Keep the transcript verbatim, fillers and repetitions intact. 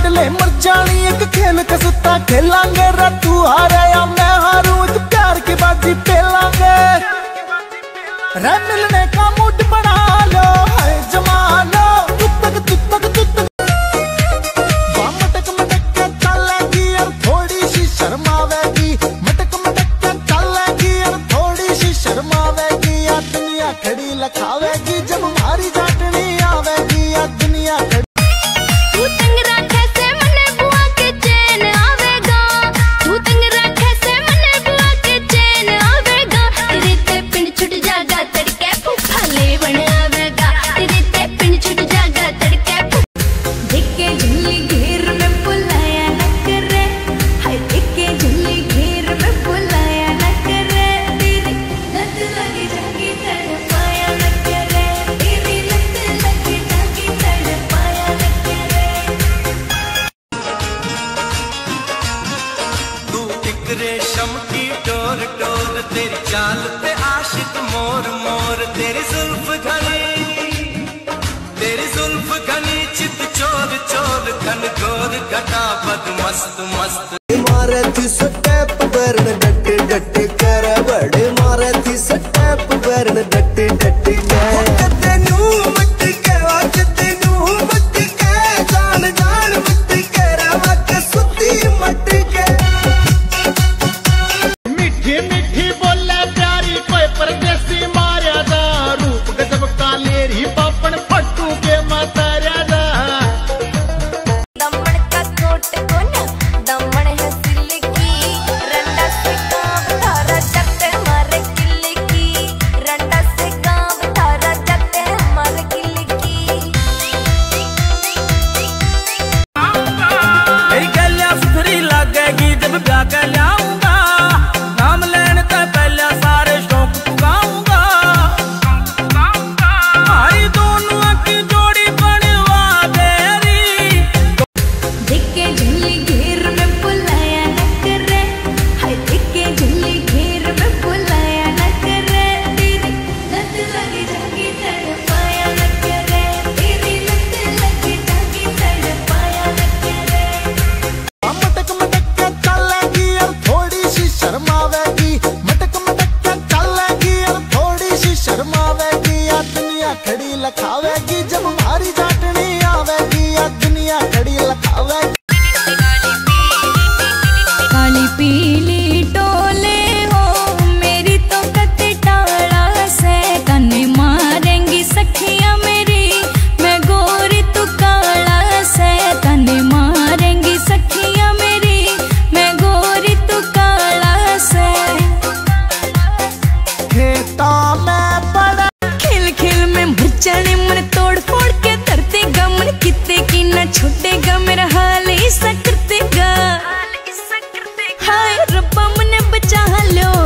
हार ले मर जानी एक खेल का सुत्ता खेलांगे रे तू हारे या मैं हारूं एक प्यार की बाजी पेलांगे रे मिलने का मूड बना लो है जमा लो तू तक तू तक तू तक मटक मटक के चलेगी और थोड़ी सी शर्मावेगी मटक मटक के चलेगी और थोड़ी सी शर्मावेगी या दुनिया खड़ी लखावेगी जब हमारी जाटनी आवेगी या दुनिया खड़ी तू तंग रखे से मने बुआ के चैन आवेगा तू तंग रखे से मने बुआ के चैन आवेगा तेरे ते पिंड छुट जागा तड़के भूखा ले बन आवेगा तेरे ते पिंड छुट जागा तड़के देखे झुल्ली घेर में बुलाया न करे हाय देखे झुल्ली घेर में बुलाया न करे तेरी लत लगी जागी तड़पाया न करे तेरी लत लगी जागी तड़पाया न करे तू एक रेशम की डोर डोर तेरी चाल पे आशिक मोर मोर तेरी जुल्फ घनी तेरी जुल्फ घनी चित चोर चोर घन घोर घटा बद मस्त मस्त मारे थी स्टेप बरन डट डट कर बड़े मारे थी स्टेप बरन डट डट कर तेनू मत के वाज तेनू मत के जान जान मत के रवा के सुती मत के मीठी मीठी बोले प्यारी कोई परदेसी मारिया दा रूप गजब का लेरी पापन फट्टू के मातारिया दा दमन का कोट कोना दमन है सिल्की रंडा से काम थारा जते मारे किल्की रंडा से काम थारा जते मारे किल्की तेरी गलियां सुथरी लगेगी जब ब्याह कर लाऊंगा नाम लेने से पहले सारे शौक पुगाऊंगा हमारी दोनों की जोड़ी बनवा तेरी देखे झुल्ली घेर में बुलाया न करे हाय देखे झुल्ली घेर में बुलाया न करे तेरी लत लगी जागी तड़पाया न करे तेरी लत लगी जागी तड़पाया न करे मटक मटक के चलेगी और थोड़ी सी शर्मावेगी मटक मटक के चलेगी और थोड़ी सी शर्मावेगी या दुनिया खड़ी लखावेगी जब हमारी जाटनी आवेगी या दुनिया खड़ी लखावेगी काली पीली टोले हो मेरी तो कते टाला से कन्ने मारेंगी सखियां मेरी मैं गोरी तू काला से कन्ने मारेंगी सखियां मेरी मैं गोरी तू काला से खेता में बड़ा खिल खिल में मचने मन तोड़ फोड़ के धरते गा मन किते की न छूटेगा मेरा हाल ऐसा करतेगा हाय रब्बा मने बचा लो